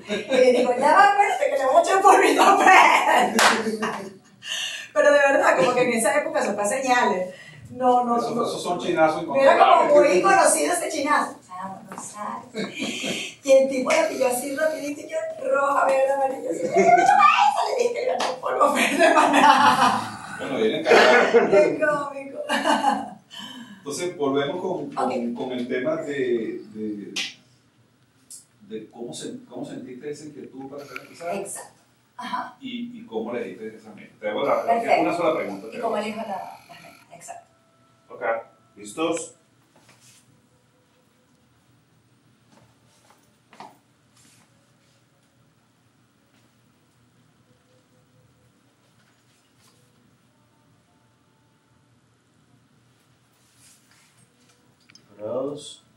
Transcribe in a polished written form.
Y digo, ya va, acuérdate que le voy a echar polvito Fred. Pero de verdad, como que en esa época eso fue señales. No. Esos son chinazos Era como incontrolables. muy conocido ese chinazo. No sabes. Y el tipo la pilló así rapidito y yo, roja, verde, amarilla. Así, mucho más. Le dije que le echó polvo verde para nada. Bueno, vienen cagados. Qué cómico. Entonces, volvemos con el tema de cómo sentiste esa inquietud para hacer empezar. Exacto. Ajá. Y cómo le diste esa mente. Te hago Perfecto. una sola pregunta. Y cómo elijo las metas. Exacto. Ok, ¿listos? Preparados.